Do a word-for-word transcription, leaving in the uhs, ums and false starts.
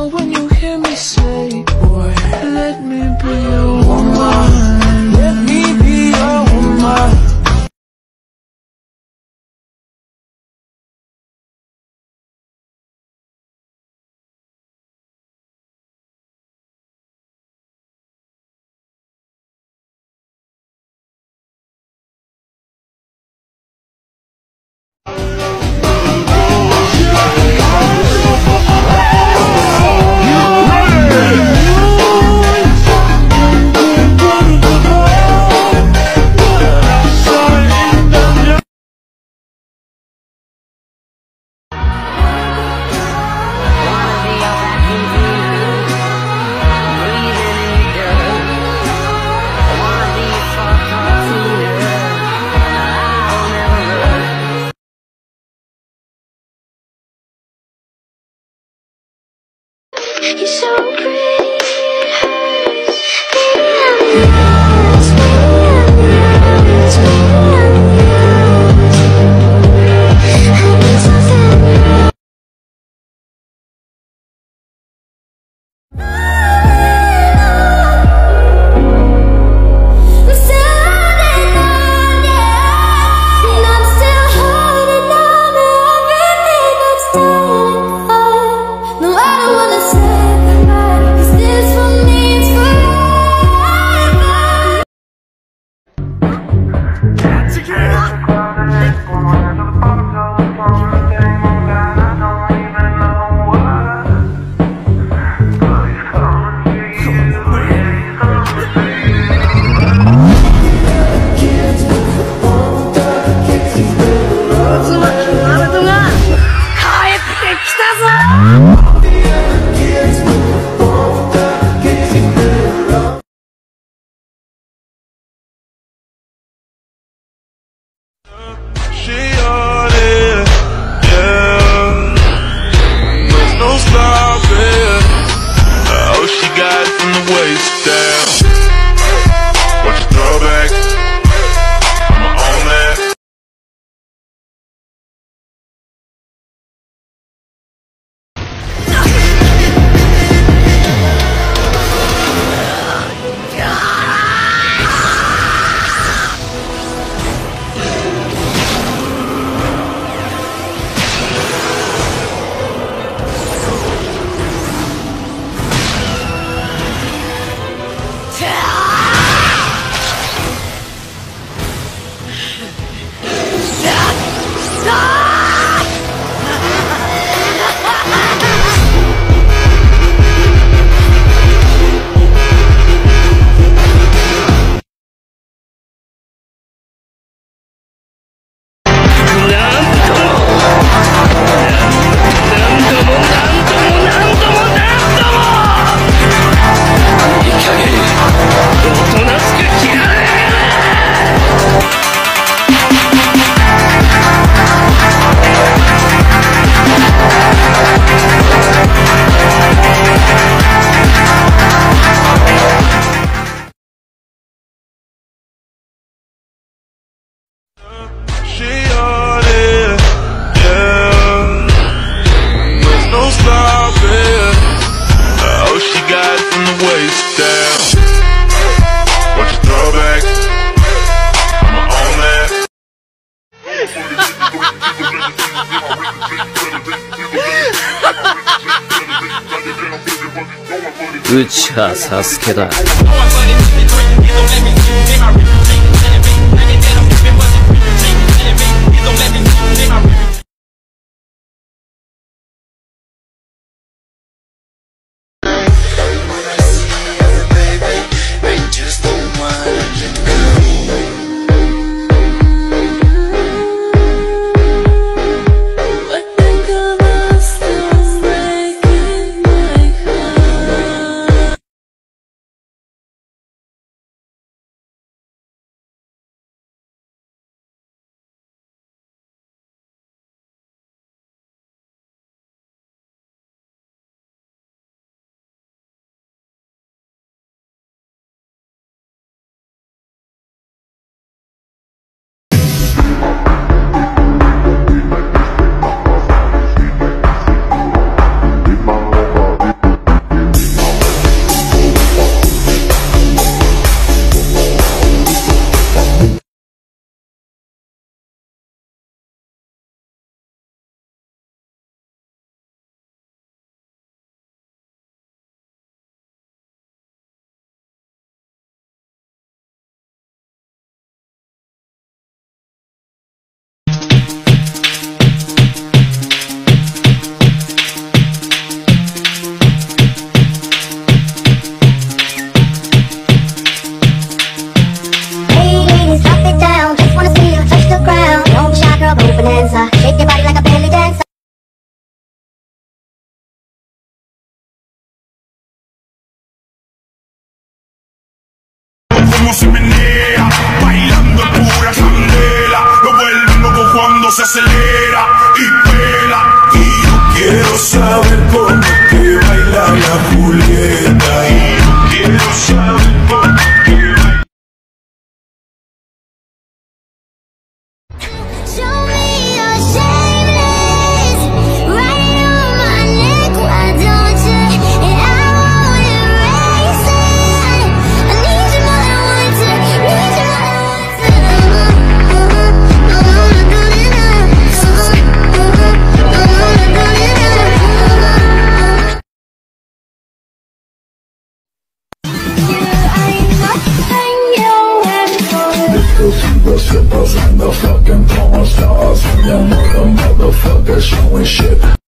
smile when you hear me say, boy, let me be your woman. Let me be your woman. You're so pretty, it hurts. She on it, yeah. There's no stopping. Oh, she got it from the waist down. Watch it throw back. I'ma own that. She on it, yeah. There's no stopping. Oh, she got it from the waist down. Watch it throw back. I'ma own that. Uchiha Sasukeだ。 como se menea, bailando en pura candela. Lo vuelve loco cuando se acelera y pela. Y yo quiero saber cómo que baila la Julieta. Y yo quiero saber cómo que baila. Show me you're shameless, right on my neck, why don't you? And I won't erase it. I need you more than once, need you more than once. I wanna go enough, I wanna go enough. I ain't nothing you're waiting for. This is the fucking porn stars. Young mother, motherfucker showing shit.